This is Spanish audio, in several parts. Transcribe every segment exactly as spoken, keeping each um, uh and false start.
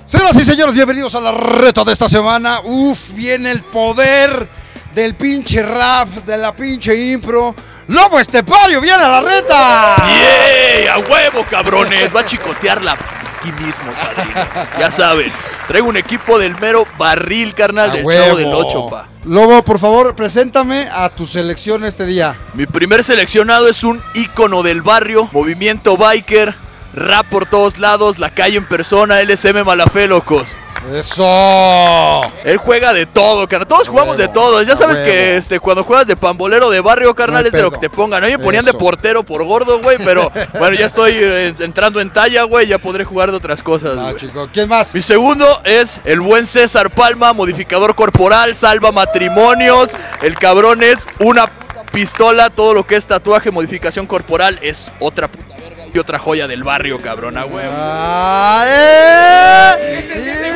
Señoras y señores, bienvenidos a la reta de esta semana. Uf, viene el poder del pinche rap, de la pinche impro. ¡Lobo Estepario viene a la reta! ¡Yeah! ¡A huevo, cabrones! Va a chicotearla aquí mismo, padrino. Ya saben, traigo un equipo del mero barril, carnal, ¡A del huevo! Chavo del ocho, pa. Lobo, por favor, preséntame a tu selección este día. Mi primer seleccionado es un ícono del barrio, movimiento biker, rap por todos lados, la calle en persona, L S M Malafe, locos. ¡Eso! Él juega de todo, carnal. Todos A jugamos huevo, de todo. Ya a sabes huevo. que este, cuando juegas de pambolero de barrio, carnal, No hay es de lo pedo. que te pongan. A mí me ponían Eso. de portero por gordo, güey, pero bueno, ya estoy eh, entrando en talla, güey, ya podré jugar de otras cosas, Ah, güey. chico, ¿quién más? Mi segundo es el buen César Palma, modificador corporal, salva matrimonios. El cabrón es una pistola, todo lo que es tatuaje, modificación corporal, es otra puta verga y otra joya del barrio, cabrón, a huevo. Ah, eh, eh.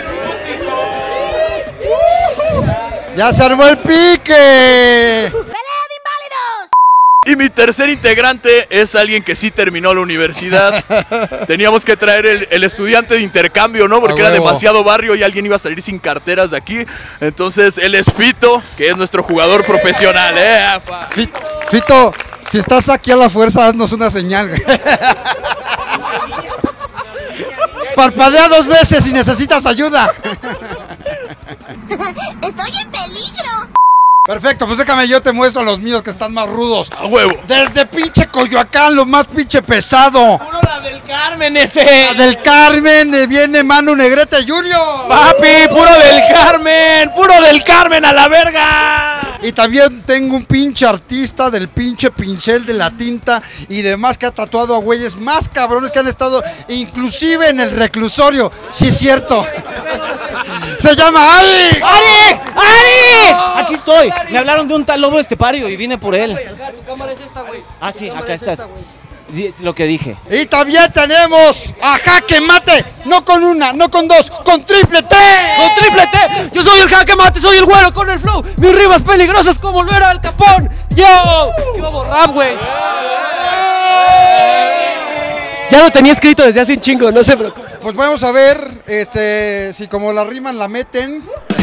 ¡Ya se armó el pique! Y mi tercer integrante es alguien que sí terminó la universidad. Teníamos que traer el, el estudiante de intercambio, ¿no? Porque A era huevo. demasiado barrio y alguien iba a salir sin carteras de aquí. Entonces él es Fito, que es nuestro jugador profesional, ¿eh? Fit- Fito, si estás aquí a la fuerza, haznos una señal. Parpadea dos veces si necesitas ayuda. ¡Estoy en peligro! Perfecto, pues déjame, yo te muestro a los míos que están más rudos. A huevo. Desde pinche Coyoacán, lo más pinche pesado. ¡Puro la del Carmen ese! La del Carmen, eh, viene Manu Negrete Junior. ¡Papi! ¡Puro del Carmen! ¡Puro del Carmen a la verga! Y también tengo un pinche artista del pinche pincel de la tinta y demás que ha tatuado a güeyes más cabrones que han estado inclusive en el reclusorio. Sí es cierto. Se llama Ari. ¡Ari! ¡Ari! Aquí estoy. Me hablaron de un tal Lobo Estepario y vine por él. ¿Tu cámara es esta, güey? Ah, sí, acá estás. Di- Es lo que dije. Y también tenemos a Jaque Mate, no con una, no con dos, con triple T. ¡Con triple T! ¡Yo soy el jaque mate! ¡Soy el güero con el flow! ¡Mis rimas peligrosas como lo era el Capón! ¡Yo! ¡Qué hubo rap, güey! Ya lo tenía escrito desde hace un chingo, no se preocupe. Pues vamos a ver este, si como la riman la meten.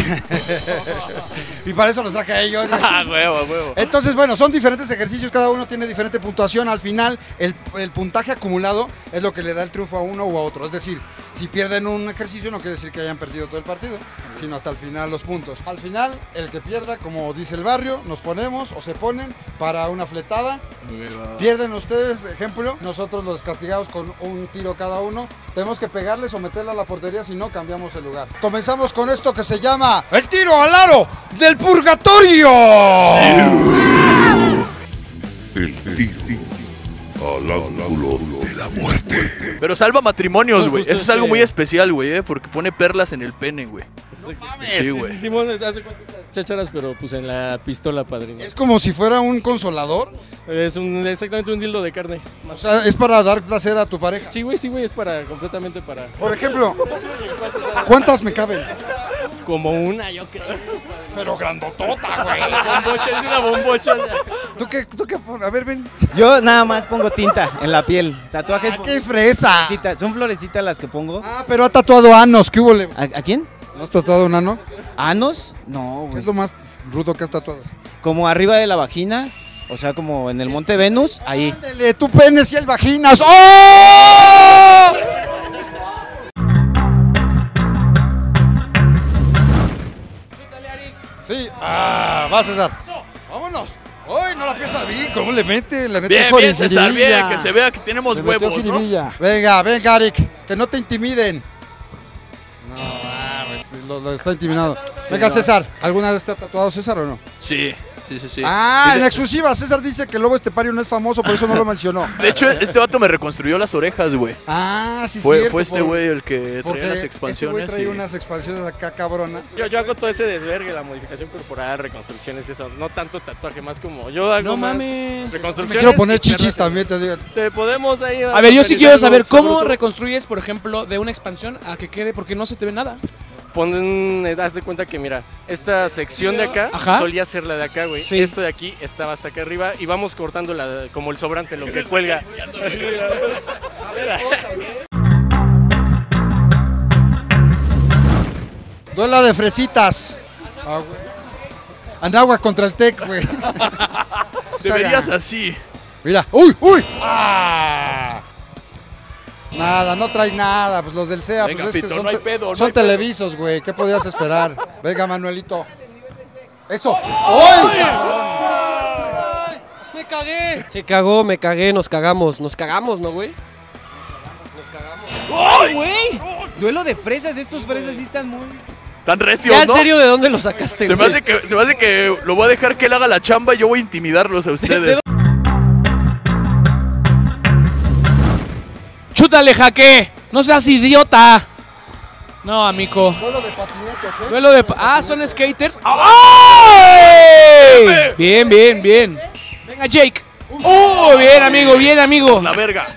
Y para eso los traje a ellos. A huevo, a huevo. Entonces, bueno, son diferentes ejercicios, cada uno tiene diferente puntuación. Al final, el, el puntaje acumulado es lo que le da el triunfo a uno u a otro. Es decir, si pierden un ejercicio no quiere decir que hayan perdido todo el partido, sino hasta el final los puntos. Al final, el que pierda, como dice el barrio, nos ponemos o se ponen para una fletada. Pierden ustedes, ejemplo, nosotros los castigamos con un tiro cada uno. Tenemos que pegarles o meterla a la portería, si no cambiamos el lugar. Comenzamos con esto que se llama el tiro al aro del purgatorio. El tiro al ángulo de la muerte. Pero salva matrimonios, No, güey. justo Eso es algo este- muy especial, güey, ¿eh? Porque pone perlas en el pene, güey. Sí, güey. Sí, Simón, hace cuántas chácharas, pero pues en la pistola, padrino. Es como si fuera un consolador. Es un, exactamente un dildo de carne. O sea, es para dar placer a tu pareja. Sí, güey, sí, güey, es para, completamente para... Por ejemplo, ¿cuántas me caben? Como una, yo creo. Pero grandotota, güey. Bombocha, es una bombocha. ¿Tú qué, tú qué? A ver, ven. Yo nada más pongo tinta en la piel. Tatuajes. Ah, ¡qué fresa! florecitas, son florecitas las que pongo. Ah, pero ha tatuado anos. ¿Qué hubo? le- ¿A, a quién? ¿No has tatuado un ano? ¿Anos? No, ¿Qué güey. es lo más rudo que has tatuado? Como arriba de la vagina, o sea, como en el Monte Venus, ahí. Ándele, tú penes y el vaginas. ¡Oh! Sí, ah, va César. Vámonos. ¡Ay, no la piensa bien! ¿Cómo le mete? Le mete Bien, con bien, César, bien. jiribilla. Que se vea que tenemos Le metió huevos, ¿no? jiribilla. Venga, venga, Arik. Que no te intimiden. No, mames, lo, lo está intimidando. Venga, César. ¿Alguna vez te ha tatuado César o no? Sí, sí, sí, sí. Ah, Y en de, exclusiva. César dice que el Lobo Estepario no es famoso, por eso no lo mencionó. de hecho, este vato me reconstruyó las orejas, güey. Ah, sí, Fue, cierto, fue este por- güey el que Porque traía las este expansiones. güey trae y- unas expansiones acá cabronas. Yo, yo hago todo ese desvergue, la modificación corporal, reconstrucciones, eso. No tanto tatuaje, más como yo hago No más mames. Me reconstrucciones. quiero poner y perlas chichis en- también, te digo. Te podemos ahí... A ver, yo sí organizar quiero algo saber cómo sabroso. reconstruyes, por ejemplo, de una expansión a que quede, porque no se te ve nada. Ponen, haz de cuenta que mira, esta sección de acá Ajá. solía ser la de acá, güey. Sí. Esto de aquí estaba hasta acá arriba y vamos cortando la, como el sobrante, lo que cuelga. Duela de fresitas. Ah, güey. Anáhuac contra el Tec, güey. Deberías así. Mira, uy, uy. ¡Ah! Nada, no trae nada. Pues los del C E A, Venga, pues es Pito, que son, no hay te- pedo, no son hay pedo. televisos, güey. ¿Qué podías esperar? Venga, Manuelito. Eso. ¡Ay, cabrón! ¡Ay! ¡Me cagué! Se cagó, me cagué, nos cagamos. Nos cagamos, ¿no, güey? Nos cagamos. ¡Ay, güey! Duelo de fresas, estos fresas sí están muy... Tan recios, ¿Ya en ¿no? serio de dónde lo sacaste, Se me, güey? hace que, se me hace que lo voy a dejar que él haga la chamba y yo voy a intimidarlos a ustedes. ¡Chútale, Jaque! ¡No seas idiota! No, amigo. Duelo de patinetes, ¿eh? Duelo de... pa- Ah, son skaters. ¡Ay! Bien, bien, bien. Venga, Jake. ¡Oh, bien, amigo, bien, amigo! La verga.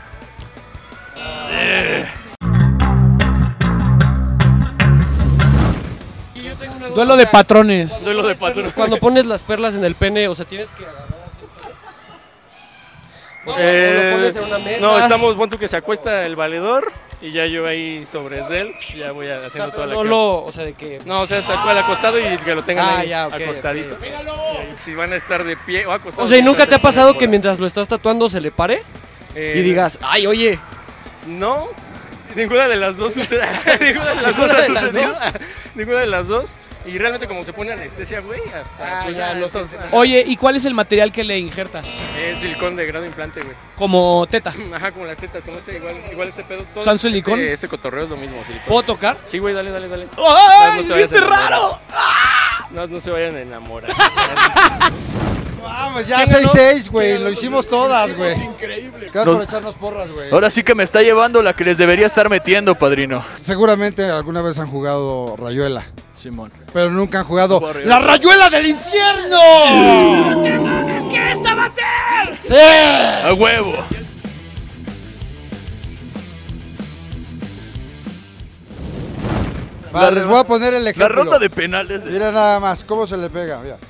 Duelo de patrones. Duelo de patrón. Cuando pones las perlas en el pene, o sea, tienes que agarrar así. O sea, Eh, lo pones en una mesa. No, estamos, pon tú que se acuesta el valedor y ya yo ahí sobre él, ya voy O sea, haciendo pero toda la no acción. lo, o sea, de que... No, o sea, tal cual acostado y que lo tengan Ah, ahí ya, ok, acostadito. ok, Y si van a estar de pie o acostados. O sea, ¿y nunca te ha entonces pasado ponen que bolas. mientras lo estás tatuando se le pare? Eh, Y digas, ay, oye, No, ninguna de las dos sucede. ninguna de las dos ¿Ninguna ha de las sucedido. dos? ninguna de las dos. Y realmente como se pone anestesia, güey, hasta Ah, pues, ya, ya no nosotros- sé. Oye, ¿y cuál es el material que le injertas? Es silicón de grado implante, güey. Como teta. Ajá, como las tetas, como este, igual, igual este pedo. todo ¿Son este- silicón? Este, cotorreo es lo mismo, silicón. ¿Puedo tocar? Sí, güey, dale, dale, dale. ¡Ay, No te vayas a siente enamorar. raro! No, no se vayan a enamorar. Vamos, ya seis seis, güey. Lo hicimos todas, güey. Increíble. Gracias Nos- por echarnos porras, güey. Ahora sí que me está llevando la que les debería estar metiendo, padrino. Seguramente alguna vez han jugado Rayuela, Simón. pero nunca han jugado Juego ¡La Rayuela. Rayuela del Infierno! ¿Es que esa va a ser? ¡Sí! A huevo. Va, les voy a poner el La ejemplo. ronda de penales. Mira nada más cómo se le pega, mira.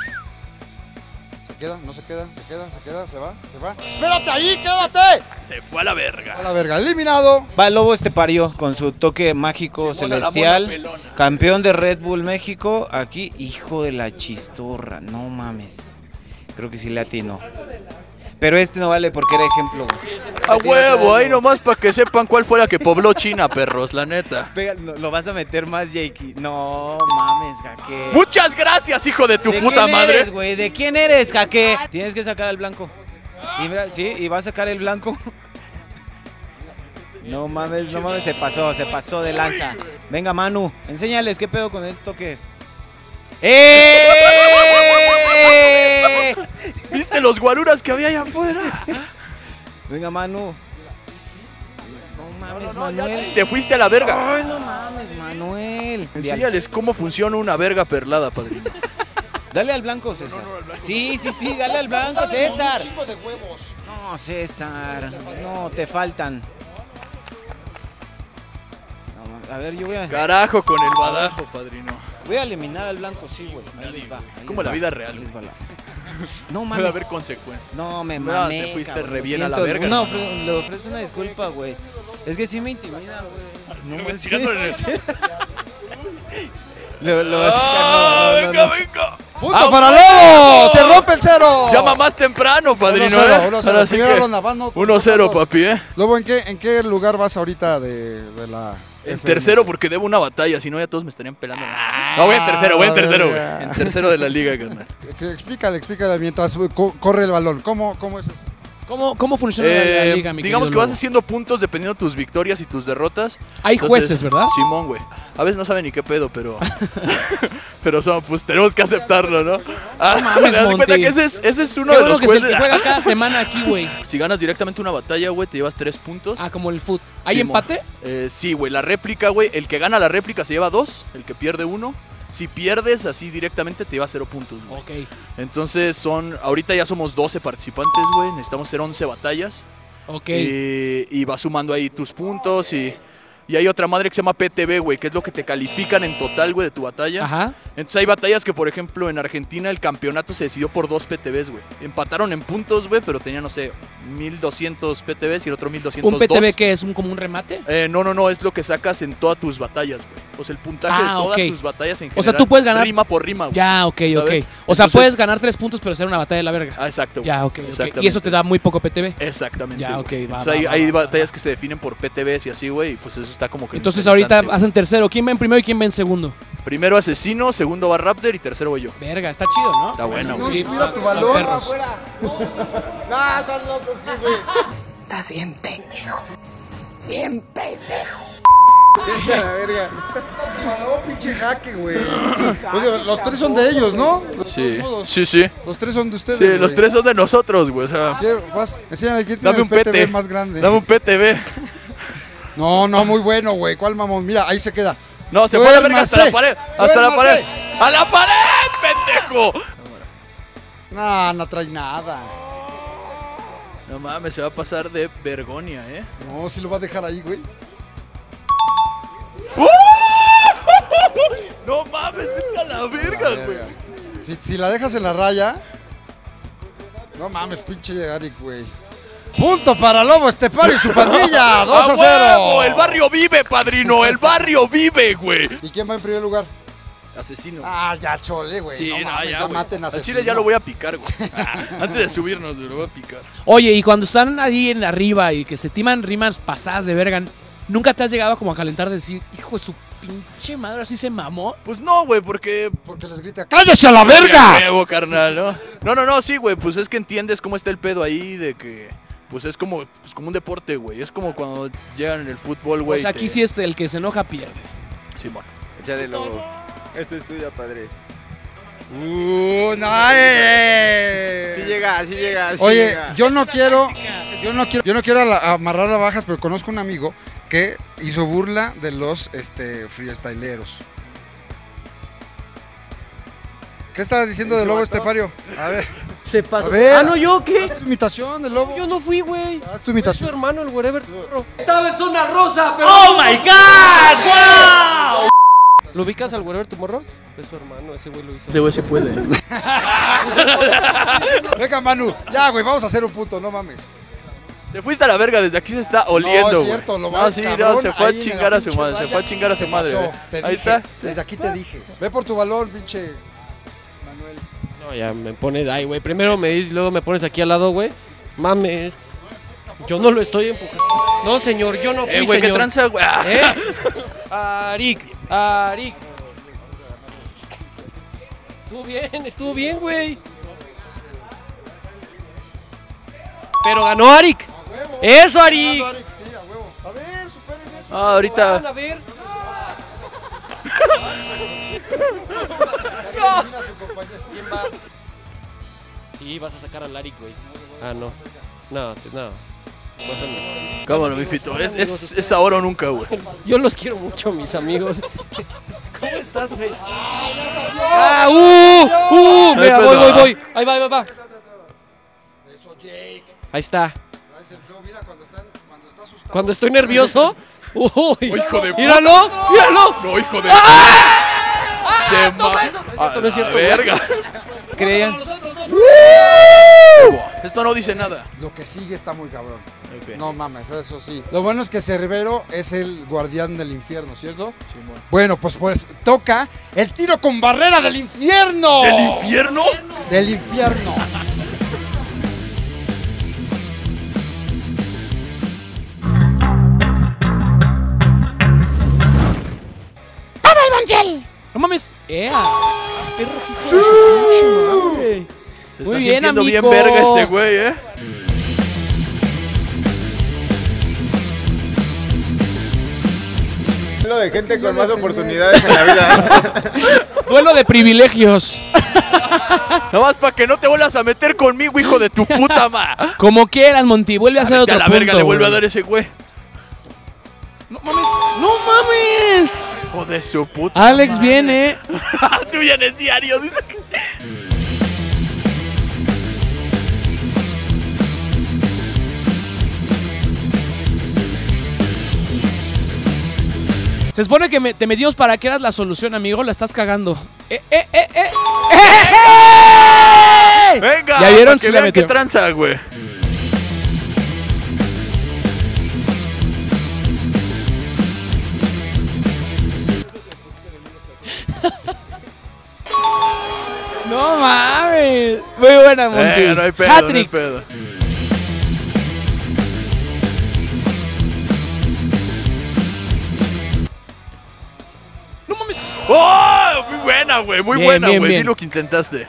Se queda, no se queda, se queda, se queda, se va, se va. ¡Espérate ahí, quédate! Se fue a la A verga. la verga, eliminado. Va el Lobo Estepario con su toque mágico Simona, la celestial. mona pelona. Campeón de Red Bull México. Aquí, hijo de la chistorra. No mames. Creo que sí le atinó. Pero este no vale porque era ejemplo, güey. A huevo, ahí nomás para que sepan cuál fue la que pobló China, perros, la neta. Pega- no, lo vas a meter más, Jakey. No mames, Jaque. Muchas gracias, hijo de tu ¿De puta quién madre. eres, güey? ¿De quién eres, Jaque? Tienes que sacar al blanco. Y mira, sí, y va a sacar el blanco. No mames, no mames, se pasó, se pasó de lanza. Venga, Manu, enséñales qué pedo con el toque. ¡Eh! ¿Viste los guaruras que había allá afuera? Venga, Manu. No mames, Manuel. Te fuiste a la verga. Ay, no mames, Manuel. Enséñales cómo funciona una verga perlada, padrino. Dale al blanco, César. Sí, sí, sí, dale al blanco, César. No, César. No, te faltan. No, a ver, yo voy a, Carajo con el badajo, padrino. voy a eliminar al blanco, sí, güey. Ahí les va. ahí Como les la va, vida ahí real. les va la- No Puede mames. haber consecuencias. No, me No, mamé, te fuiste cabrón, re lo bien a la siento. verga, No, hermano. ofre- le ofrezco una disculpa, güey. Es que sí me intimida, güey. No mames. Tirándole en el- Lo, lo vas a sacar, ¡Ah, no, no, no, venga, no. venga! ¡Punto ¡A para huevo! Lobo! ¡Se rompe el cero! Llama más temprano, padrino. uno cero, ¿eh? uno cero. Ahora sí Primera que ronda, van, no- uno cero, dos. papi, ¿eh? Lobo, ¿en qué, ¿en qué lugar vas ahorita de, de la En F M C? tercero porque debo una batalla, si no ya todos me estarían pelando. No, voy en tercero, voy en tercero, güey. verga. En tercero de la liga, carnal. Que- Explícale, explícale mientras co- corre el balón. ¿Cómo, cómo es eso? ¿Cómo, cómo funciona la- la, Eh, liga, mi digamos que querido vas Lobo? haciendo puntos dependiendo de tus victorias y tus derrotas. Hay Entonces, jueces, ¿verdad? Simón, güey. A veces no saben ni qué pedo, pero. pero son, pues tenemos que aceptarlo, ¿no? Ah, mames, ¿te das cuenta Monty. que ese es, ese es uno Qué de bueno los que es el jueces? que juega cada semana aquí, güey. Si ganas directamente una batalla, güey, te llevas tres puntos. Ah, como el foot. ¿Hay Simón. empate? Eh, sí, güey, la réplica, güey. El que gana la réplica se lleva dos, el que pierde uno. Si pierdes así directamente, te lleva cero puntos, güey. Ok. Entonces son. Ahorita ya somos doce participantes, güey. Necesitamos hacer once batallas. Ok. Y, y vas sumando ahí tus puntos y, y hay otra madre que se llama P T B, güey, que es lo que te califican en total, güey, de tu batalla. Ajá. Entonces hay batallas que, por ejemplo, en Argentina el campeonato se decidió por dos P T Bs, güey. Empataron en puntos, güey, pero tenían, no sé, mil doscientos P T Bs y el otro mil doscientos dos. ¿Un P T B que es un, como un remate? Eh, no, no, no, es lo que sacas en todas tus batallas, güey. O sea, el puntaje Ah, de todas ok. tus batallas en O general. sea, tú puedes ganar- Rima por rima, güey. Ya, ok, ok. ¿Sabes? O sea, Entonces- puedes ganar tres puntos, pero ser una batalla de la verga. Ah, exacto. güey. Ya, ok, ok. Exactamente. Y eso te da muy poco P T B. Exactamente. Ya, güey. ok, va, Entonces va, hay, va, hay va, batallas va. que se definen por P T Bs y así, güey, y pues eso está como que Entonces ahorita interesante, güey. hacen tercero. ¿Quién va en primero y quién va en segundo? Primero Asesino, segundo va Raptor y tercero voy yo. Verga, está chido, ¿no? Está bueno, Sí, güey. pues, Mira tu están balón. perros. Estás bien pendejo. Bien pendejo. No, pinche jaque, güey. Oye, los tres son de ellos, ¿no? Sí, Todos. sí, sí. Los tres son de ustedes. Sí, los güey. tres son de nosotros, güey. O sea, ¿Qué? Vas, enséñale quién tiene dame el un P T B P T. más grande. Dame un P T B. No, no, muy bueno, güey. ¿Cuál mamón? Mira, ahí se queda. No, se fue a la verga hasta la pared. Hasta la Duérmase. pared. ¡A la pared, pendejo! No, no trae nada. No mames, se va a pasar de vergonia, ¿eh? No, si lo va a dejar ahí, güey. No mames, vete a la verga, La güey. verga. Si, si la dejas en la raya. No mames, pinche Eric, güey. Punto para Lobo Estepario y su pandilla. dos a ¡A cero. huevo! El barrio vive, padrino. El barrio vive, güey. ¿Y quién va en primer lugar? Asesino. Ah, ya chole, güey. Sí, no, no, mames, ya, ya güey. maten a Al Asesino. chile ya lo voy a picar, güey. Ah, antes de subirnos, güey, lo voy a picar. Oye, y cuando están ahí en arriba y que se timan rimas pasadas de verga, ¿nunca te has llegado como a calentar de decir, hijo de su pinche madre, así se mamó? Pues no, güey, porque... Porque les grita, ¡cállese a la verga! Huevo, carnal, ¿no? No, no, no, sí, güey, pues es que entiendes cómo está el pedo ahí de que... Pues es como, pues como un deporte, güey. Es como cuando llegan en el fútbol, güey. O sea, aquí sí es el que se enoja pierde. Simón. Échale Lobo. Esto es tuya, padre. ¡Uh, no! eh. Sí llega, sí llega, sí Oye, llega. yo no quiero, yo no quiero, yo no quiero ala- amarrar a bajas, pero conozco un amigo que hizo burla de los este, freestyleros. ¿Qué estabas diciendo del Lobo Estepario? A ver, Se pasó. A ver. Ah, no, ¿yo qué? haz tu imitación del Lobo. Yo no fui, güey. Haz tu Es su imitación. hermano, el wherever. Esta vez una rosa, pero... ¡Oh, my God! ¡Wow! ¿Lo ubicas al wherever tomorrow? Es su hermano, ese güey lo hizo. De güey se puede. Venga, Manu, ya, güey, vamos a hacer un punto, no mames. Te fuiste a la verga, desde aquí se está oliendo, No, güey. es cierto, lo No, más sí, cabrón, no, se fue a ahí en la chingar a su pinche madre, se raya, fue a chingar a su se madre. pasó, güey. te Ahí dije, está. desde aquí te dije. Ve por tu balón, pinche Manuel. No, ya me pones... Ay, güey, primero me dices, luego me pones aquí al lado, güey. Mames. Yo no lo estoy empujando. No, señor, yo no fui, Eh, güey, qué señor. tranza, güey. Ah. ¿Eh? Arik, Arik. Estuvo bien, estuvo bien, güey. Pero ganó Arik. ¡Eso, Arik! Sí, a huevo. A ver, superen eso. Ah, ahorita. A ver. Elimina a su compañero. ¿Quién va? Y vas a sacar al Arik, güey. Ah, no. No, te- no. Pásame. Cámara, mi fito. Es, es, es ahora o nunca, güey. Yo los quiero mucho, mis amigos. ¿Cómo estás, güey? ¡Ah, uh! ¡Uh! Mira, Ay, voy, pues, voy, voy. Ahí va, ahí va, va. Eso, Jake. Ahí está. Traes el flow, mira, cuando, están, cuando está asustado. Cuando estoy nervioso. ¡Uy! hijo de ¡Míralo! ¡Míralo! No, hijo de. ¡Ah! Se toma ma- eso! No es A cierto, no es la cierto. verga. Creían. Esto no dice nada. Lo que sigue está muy cabrón. Ok. No mames, eso sí. Lo bueno es que Cerbero es el guardián del infierno, ¿cierto? Simón. Bueno, pues pues toca el tiro con barrera del infierno. ¿Del infierno? Del infierno. ¡No mames! ¡Ea! ¡Qué rojito de su pinche madre! Se Muy está bien, sintiendo bien amigo. verga este güey, ¿eh? Lo de gente con más oportunidades en la vida. Duelo de privilegios. Nada más para que no te vuelvas a meter conmigo, hijo de tu puta ma. Como quieras, Monty. Vuelve a hacer Vete otro a la punto, verga le vuelve a güey. dar ese güey. ¡No mames! ¡No mames! Hijo de su puta. Alex viene. Tú vienes diario, dice. Se supone que me- te metimos para que eras la solución, amigo. La estás cagando. ¡Eh, eh, eh, eh! ¡Eh! Venga, ¿Ya vieron? para que Sí la vean qué metió. tranza, güey. No mames. Muy buena, Monty. Eh, no hay pedo, no hay Hat-trick. pedo. No mames. ¡Oh! Muy buena, güey. Muy Bien, buena, bien, güey. Vi bien. lo que intentaste.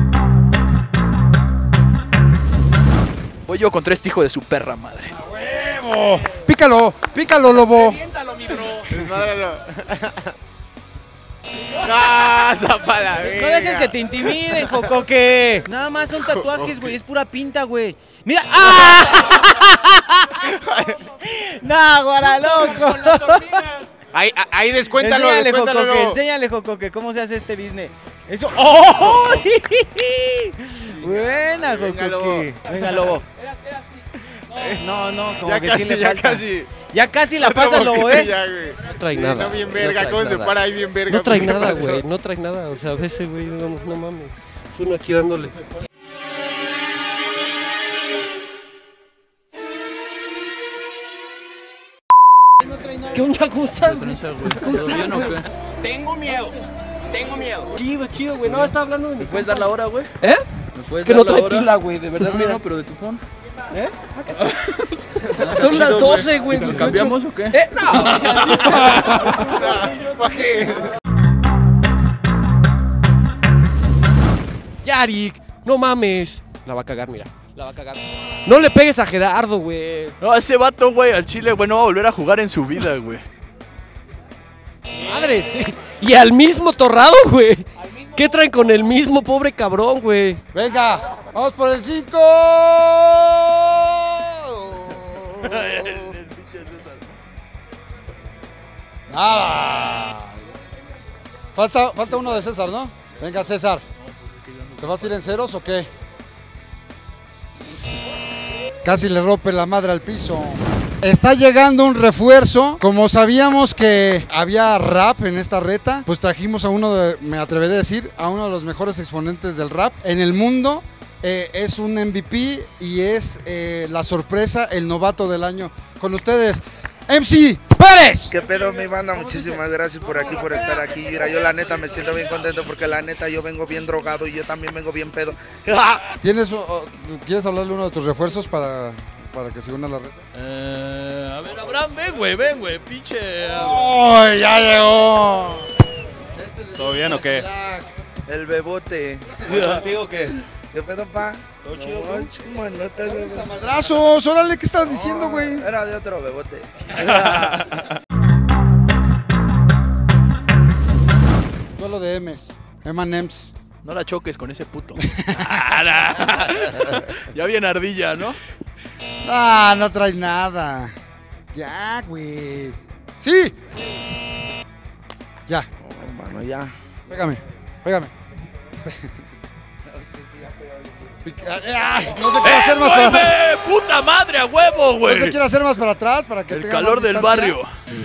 Voy yo contra este hijo de su perra madre. ¡Huevo! Pícalo, pícalo, lobo. Siéntalo, mi bro. Desmádralo. ¡Ah, tapa la No verga! dejes que te intimiden, Jocoque. Nada más son tatuajes, güey. Es pura pinta, güey. Mira. ¡Ah! ¡No, guaraloco! Ahí, ahí descuéntalo, Enséñale, descuéntalo. Jocoque. luego. Enséñale, Jocoque, cómo se hace este business. Eso. ¡Oh! Buena, Venga, Lobo. Jocoque. Venga, Lobo. No, no, como Ya que casi, sí le ya falta. casi. Ya casi la Otro pasas, Lobo, boquete ¿eh? ya, güey. No trae Sí, nada. No, bien no verga. trae ¿Cómo se nada. para ahí bien verga? No trae ¿Qué nada, pasó? güey. No trae nada. O sea, a veces, güey, no, no mames. Es uno aquí dándole. ¿Qué onda? ¿Cómo estás, güey? ¿Todo bien o qué? Tengo miedo. Tengo miedo. Chido, chido, güey. No, está hablando de mi. ¿Me puedes dar la hora, güey? ¿Eh? ¿Me puedes Es que dar no la trae hora? pila, güey. De verdad, No, mira. no, pero de tu phone. ¿Eh? Son las doce, güey. ¿Lo dieciocho. cambiamos o qué? ¿Eh? No. ¿Para qué? Yarik, no mames. La va a cagar, mira. La va a cagar. No le pegues a Gerardo, güey. No, ese vato, güey, al Chile, güey, no va a volver a jugar en su vida, güey. Madre, sí. Y al mismo torrado, güey. ¿Qué traen con el mismo pobre cabrón, güey? Venga, vamos por el cinco. Nada. Falta, falta uno de César, ¿no? Venga, César. ¿Te vas a ir en ceros o qué? Casi le rompe la madre al piso. Está llegando un refuerzo. Como sabíamos que había rap en esta reta, pues trajimos a uno de, me atreveré a decir, a uno de los mejores exponentes del rap en el mundo. Eh, es un M V P y es eh, la sorpresa, el novato del año. Con ustedes, M C Pérez. ¿Qué pedo, mi banda? Muchísimas gracias por aquí, por estar aquí. Mira, yo la neta me siento bien contento porque la neta yo vengo bien drogado y yo también vengo bien pedo. ¿Tienes, oh, ¿Quieres hablarle uno de tus refuerzos para, para que se una a la red? Eh, a ver, Abraham, ven, güey, ven, güey, pinche. ¡Ay, ya llegó! ¿Todo bien o qué? El bebote. ¿Contigo qué? ¿Qué pedo, pa? ¿Todo chido, No, güey? chuma, no te hagas- ¡A madrazos! ¡Órale! ¿Qué estás diciendo, güey? Era de otro bebote. Duelo de M's. M and M's. No la choques con ese puto. Ah, nah. Ya bien ardilla, ¿no? Ah, no trae nada. Ya, güey. ¡Sí! Ya. Oh, mano, ya. Pégame. Pégame. Ay, no se quiere hacer más para atrás. ¡Eh, puta madre, a huevo, No güey! se quiere hacer más para atrás para que El tenga calor más del distancia. barrio.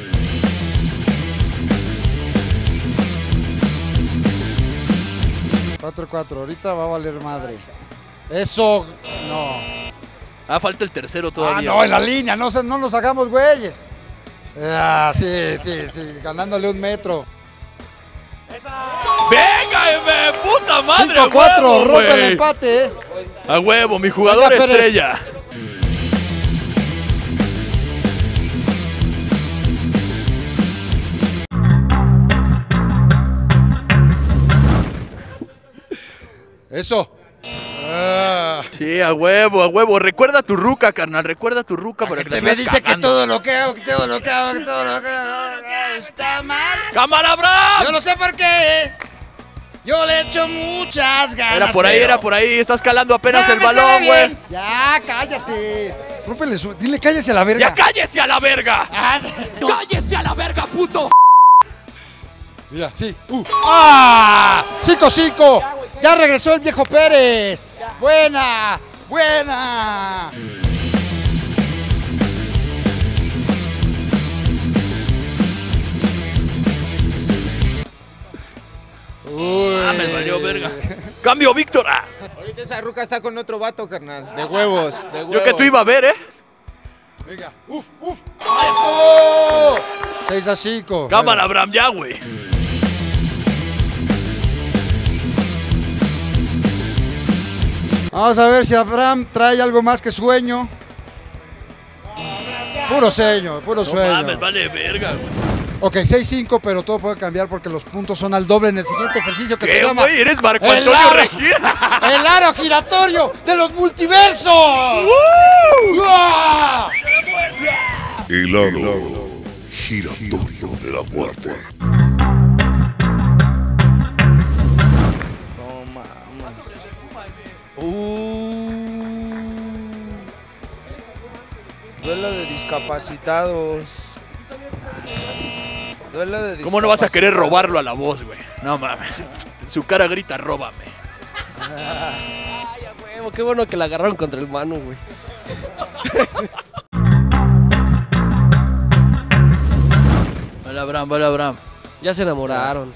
cuatro cuatro. Ahorita va a valer madre. Eso. No. Ah, falta el tercero Ah, todavía. no, en la línea. No, se- no nos hagamos güeyes. Ah, sí, sí, sí. Ganándole un metro. ¡Venga, M! ¡Puta madre! cinco cuatro. a huevo, Rompe el güey! empate, eh. A huevo, mi jugador Venga, Pérez. estrella. Eso. Ah. Sí, a huevo, a huevo. Recuerda tu ruca, carnal. Recuerda tu ruca para que la Te me sigas dice que cagando. todo lo que hago, que todo lo que hago, que todo lo que hago está mal. ¡Cámara, Abraham! Yo no sé por qué. Yo le echo muchas ganas. Era por ahí, pero- era por ahí. Estás calando apenas Ya el me sabe balón, güey. bien. Ya, cállate. Rómpele su... Dile, cállese a la verga. ¡Ya cállese a la verga! Ah, ¡Cállese a la verga, puto! Mira, sí. Uh. ¡Ah! cinco cinco. Ya regresó el viejo Pérez. Buena, buena. Uy. Ah, me valió verga. ¡Cambio, Víctor! Ah, Ahorita esa ruca está con otro vato, carnal. De huevos, de huevos. yo que tú iba a ver, ¿eh? Venga, uf, uf. ¡Eso! seis a cinco. Cámara, Abraham, ya, güey. Vamos a ver si Abraham trae algo más que sueño. Puro sueño, puro No sueño. mames, vale verga, güey. Ok, seis cinco, pero todo puede cambiar porque los puntos son al doble en el siguiente ejercicio que se ¿Qué, llama güey? Eres Marco el Antonio aro- Regina. el aro giratorio de los multiversos. ¡Uah! El aro giratorio de la muerte. No mames. Uh. Duelo de discapacitados. Duelo de discapacitados. ¿Cómo no vas a querer robarlo a la voz, güey? No mames. Su cara grita, róbame. Ay, a huevo, qué bueno que la agarraron contra el Manu, güey. Vale, Abraham, vale, Abraham. Ya se enamoraron.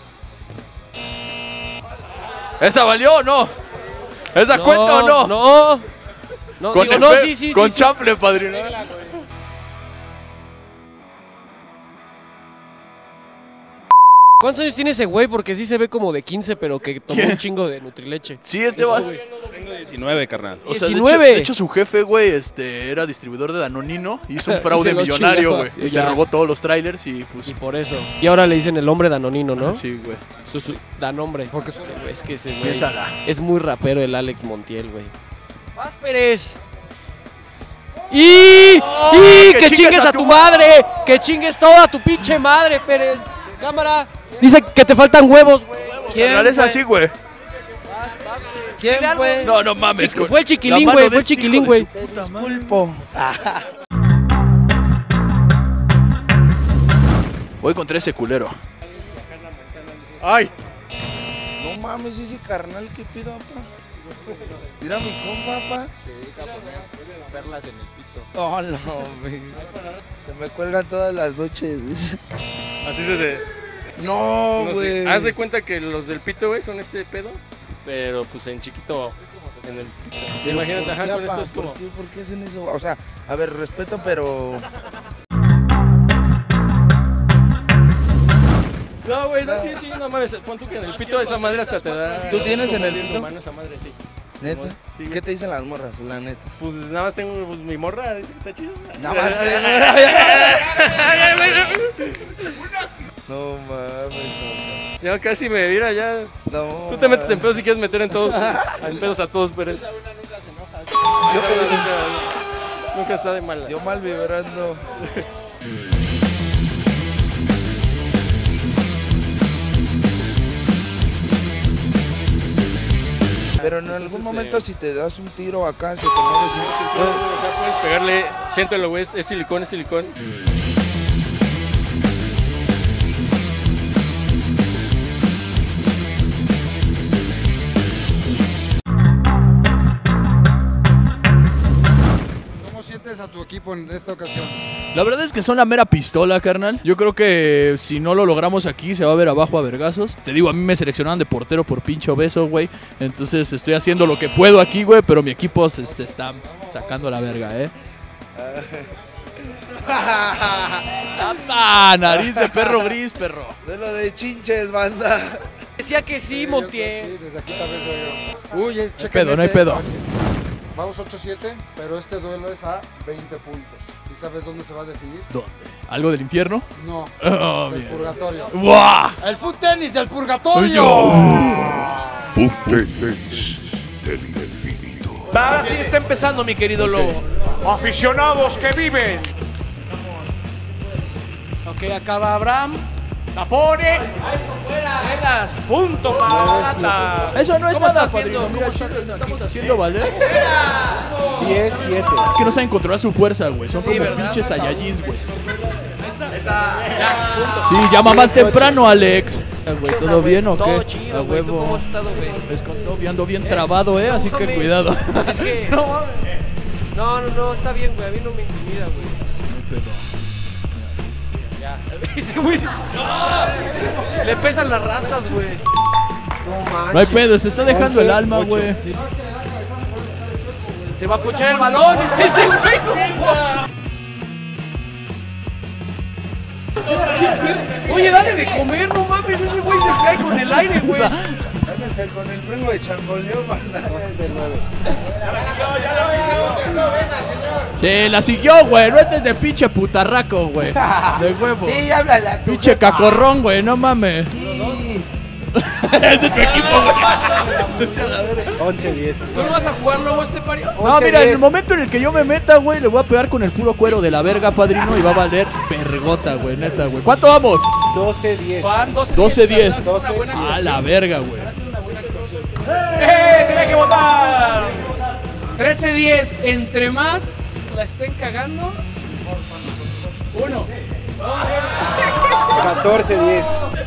¿Esa valió o no? ¿Esa No, cuenta o no? No. No, Con digo, el no, pe- sí, sí, Con sí, sí. chanfle, padrino. ¿Cuántos años tiene ese güey? Porque sí se ve como de quince, pero que tomó ¿Quién? un chingo de Nutrileche. Sí, este va. Tengo diecinueve, carnal. O sea, de diecinueve. hecho, de hecho, su jefe, güey, este, era distribuidor de Danonino. Hizo un Y fraude se lo millonario, chingaba. güey. Y se Ya. robó todos los trailers y pues. Y por eso. Y ahora le dicen el hombre danonino, ¿no? Sí, güey. Su, su, Danombre. Porque Sí, güey, es que ese güey Piénsala. es muy rapero el Alex Montiel, güey. ¡Vas, Pérez! ¡Y! ¡Oh, ¡Y! que ¡Que chingues chingues a a tu tu madre! ¡Que chingues toda tu pinche madre, Pérez! ¡Cámara! Dice que te faltan huevos, güey. ¿Quién es así, güey? ¿Quién fue? No, no mames. Chiqui- fue el chiquilín, la mano güey, de fue el este chiquilín, hijo de güey. su puta madre. Pulpo. Voy contra ese culero. ¡Ay! No mames, ese carnal que pido, papá. Mira mi compa, papá. Perlas en el pito. No, no, güey. Se me cuelgan todas las noches. Así se de... No, no sé. güey. Haz de cuenta que los del pito, güey, son este pedo, pero pues en chiquito, en el pito. Imagínate, ¿Por ajá, qué, con esto papá? es como... ¿Por qué, por qué hacen eso? O sea, a ver, respeto, pero... No, güey, no, sí, sí, no mames, pon tú que en el pito esa madre hasta te da... ¿Tú tienes en el pito? pito? Mano, esa madre, sí. ¿Neta? Sí, güey. ¿Qué te dicen las morras, la neta? Pues nada más tengo pues, mi morra, dice que está chido. Nada más te... No mames, Ya casi me vira, ya. no. Tú te metes en pedos si quieres meter en todos, en pedos a todos, pero es... Yo, Nunca, nunca está de mala. yo mal vibrando. Pero en algún Entonces, momento eh, si te das un tiro acá, se te mueve sin... O sea, puedes pegarle, siéntelo, güey, es silicón, es silicón. ¿Cómo sientes a tu equipo en esta ocasión? La verdad es que son la mera pistola, carnal. Yo creo que si no lo logramos aquí, se va a ver abajo a vergazos. Te digo, a mí me seleccionaron de portero por pinche obeso, güey. Entonces estoy haciendo lo que puedo aquí, güey. Pero mi equipo se, se está sacando la verga, ¿eh? ¡Ah, nariz de perro gris, perro! De lo de chinches, banda. Decía que sí, Montiel. Sí, desde aquí tal vez soy yo. Uy, eh, chequen pedo, no hay ese. pedo. Vamos ocho siete, pero este duelo es a veinte puntos. ¿Y sabes dónde se va a definir? ¿Dónde? ¿Algo del infierno? No, Oh, del bien. purgatorio. ¡Buah! ¡El foot tenis del purgatorio! Foot tenis del infinito. Ahora sí está empezando, mi querido Lobo. Aficionados que viven. Ok, acá va Abraham. La pone. Velas, punto para Plata. Eso no es ¿Cómo nada, estás viendo? padrino. ¿Cómo Mira, estás chicos, estamos haciendo, ¿vale? diez siete. Que no saben controlar su fuerza, güey. Son Sí, como ¿verdad? pinches Saiyajins, güey. Sí, llama más temprano, Alex. Güey, ¿todo bien o qué? Todo A chido, güey. ¿Tú huevo. cómo has estado, güey? Es con todo, ando bien trabado, eh, así que mames. cuidado. Es que... No, no, no, está bien, güey. A mí no me intimida, güey. Ya. Ese güey... ¡No! Le pesan las rastas, güey. No manches. No hay pedo, se está dejando el alma, ocho. güey. Se va a puchar el balón. Ese güey no. Oye, dale de comer, no mames. Ese güey se cae con el aire, güey. Métanse con el primo de Changoleón. Sí, la siguió, güey. No estés de pinche putarraco, güey. De huevo. Sí, háblale. Pinche cacorrón, güey. No mames. Es de tu equipo, güey. once diez. ¿Tú no vas a jugar luego este pario? No, mira, en el momento en el que yo me meta, güey, le voy a pegar con el puro cuero de la verga, padrino, y va a valer vergota, güey, neta, güey. ¿Cuánto vamos? doce diez. doce diez. A la verga, güey. ¡Eh! ¡Tiene que votar! trece diez. Entre más la estén cagando. Uno. catorce diez.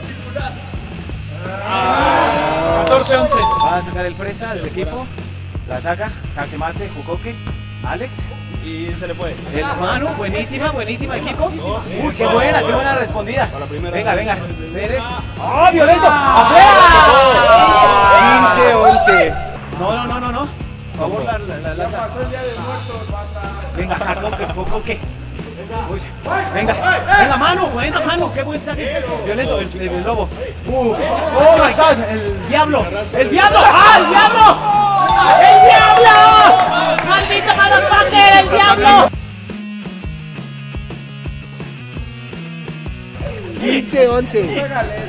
catorce once. Va a sacar el fresa del equipo. La saca. Jaque mate, Jucoque, Alex. Y se le fue. El Manu, buenísima, buenísima equipo. Uy, qué buena, qué buena respondida. Venga, venga. Pérez. ¡Oh, violento! ¡Afuera! quince once. No, no, no, no, no. Por favor, la la la. Pasó el día de muertos, basta. Venga, Jacoque, Jucoque. Uy, venga, venga, Manu, buena Manu, qué buen saque. Violento, el, el, el lobo. Uh, oh my god, el diablo, el diablo, ¡ah, el diablo! ¡El diablo! ¡Maldito motherfucker, el diablo! quince once.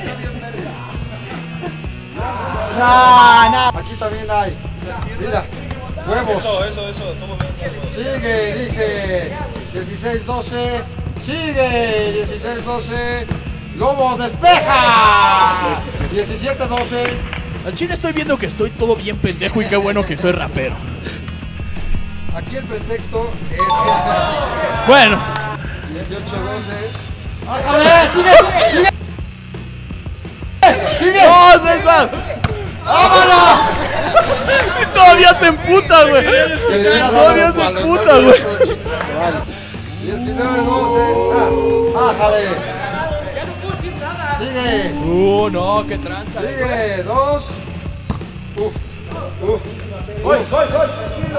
No, no. Aquí también hay. Mira, huevos. Eso, eso, eso. Toma. Sigue, dice dieciséis doce. Sigue, dieciséis doce. Lobo, despeja. diecisiete doce. Al chile estoy viendo que estoy todo bien pendejo y qué bueno que soy rapero. Aquí el pretexto es que... Bueno. dieciocho doce. ¡Ájale! ¡Sigue! ¡Sigue! ¡Sigue! ¡No, César! ¡Vámonos! Y todavía se emputa, güey. Todavía se emputa, güey. diecinueve doce. ¡Ájale! Ya no puedo decir nada. Sigue. Uh, no, qué tranza. Sigue. Dos. Uf. Uf. ¡Gol, gol, gol!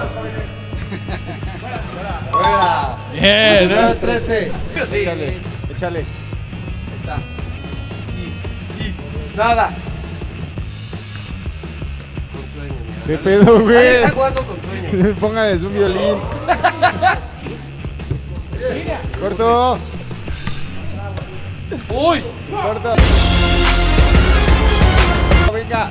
Fuera. Bien, diecinueve ¿eh? trece. Échale, échale. Está. Y, y, nada. ¿Qué pedo, güey? Está jugando con sueño. Póngales un violín. Corto. Uy. Corto. Venga.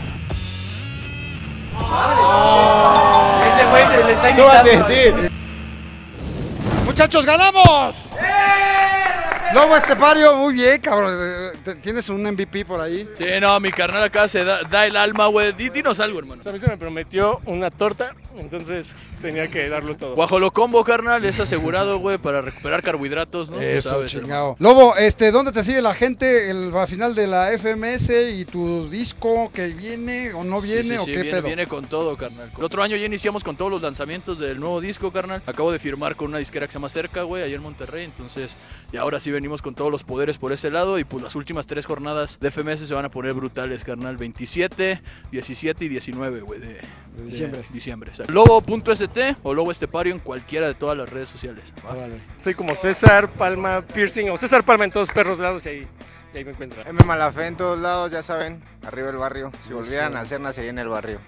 Ese güey se le está invitando. Súbate, sí. Muchachos, ganamos. Lobo Estepario, muy bien, cabrón. ¿Tienes un M V P por ahí? Sí, no, mi carnal acá se da, da el alma, güey. Dinos algo, hermano. A mí se me prometió una torta, entonces tenía que darlo todo. Guajolocombo, carnal, es asegurado, güey, para recuperar carbohidratos, ¿no? Eso, sabes, chingado. Lobo, este, ¿dónde te sigue la gente el, a final de la F M S y tu disco que viene o no viene sí, sí, o sí, qué viene, pedo? Viene con todo, carnal. El otro año ya iniciamos con todos los lanzamientos del nuevo disco, carnal. Acabo de firmar con una disquera que se llama Cerca, güey, allá en Monterrey, entonces, y ahora sí venimos con todos los poderes por ese lado y pues las últimas tres jornadas de F M S se van a poner brutales, carnal. veintisiete, diecisiete y diecinueve, güey, de, de diciembre. De diciembre. Lobo punto S T o Lobo Estepario en cualquiera de todas las redes sociales. Ah, vale. Estoy como César Palma Piercing o César Palma en todos perros lados y ahí, y ahí me encuentran. M Malafé en todos lados, ya saben, arriba el barrio. Si volvieran a hacer, nacería en el barrio.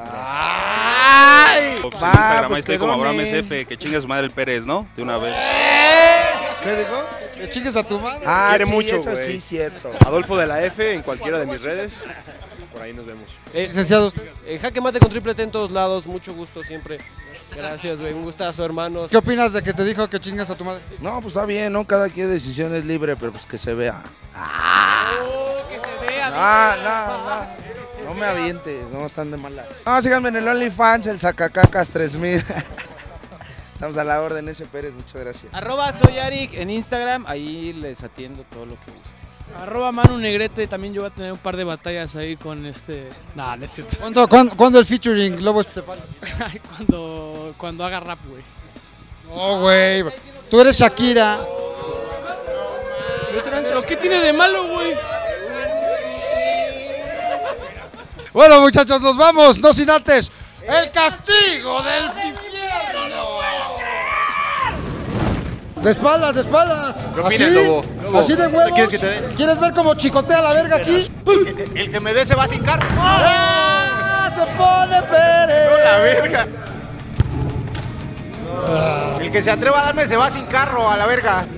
¡Ay! Pues en Va, Instagram pues ahí estoy que como donen. Abraham S F, que chingue su madre el Pérez, ¿no? De una vez. ¿Qué dijo? Que chingues a tu madre. Ah, Quiere sí, mucho, eso güey. sí, cierto. Adolfo de la F en cualquiera de mis redes. Por ahí nos vemos. Eh, Licenciado usted. Eh, jaque mate con triple T en todos lados, mucho gusto siempre. Gracias, güey, un gustazo, hermanos. ¿Qué opinas de que te dijo que chingas a tu madre? No, pues está bien, ¿no? Cada quien decisión es libre, pero pues que se vea. Oh, que se vea. Ah, no, no. No me aviente, no están de mala. No, síganme en el OnlyFans, el Sacacacas tres mil. Estamos a la orden, ese Pérez, muchas gracias. Arroba soy Arik en Instagram, ahí les atiendo todo lo que gusten. Arroba Manu Negrete, también yo voy a tener un par de batallas ahí con este... No, no es cierto. ¿Cuándo, cuándo, cuándo el featuring Lobo Estepario? cuando, cuando haga rap, güey. No, güey. Tú eres Shakira. ¿Qué tiene de malo, güey? Bueno, muchachos, nos vamos, no sin antes. ¡El castigo del infierno! De espaldas, de espaldas. ¿Qué ¿Así? opinas, Lobo? Lobo, ¿Así de huevos? ¿quieres que te dé? ¿Quieres ver cómo chicotea la verga aquí? El que me dé se va sin carro. ¡Ah! se pone Pérez. No, la verga. No. El que se atreva a darme se va sin carro, a la verga.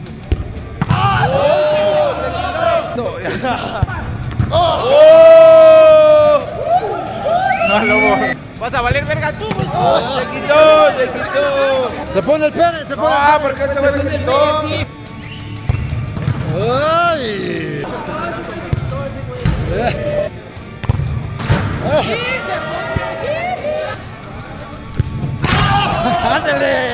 ¡Oh! Se quitó. No, ¡Oh! No, lobo. Vas a valer verga tú, güey. Oh, se quitó, se quitó. Se pone el Pérez, se pone Ah, el ¿por Pérez. qué este güey se quitó? ¡Ay! ¡Ándale!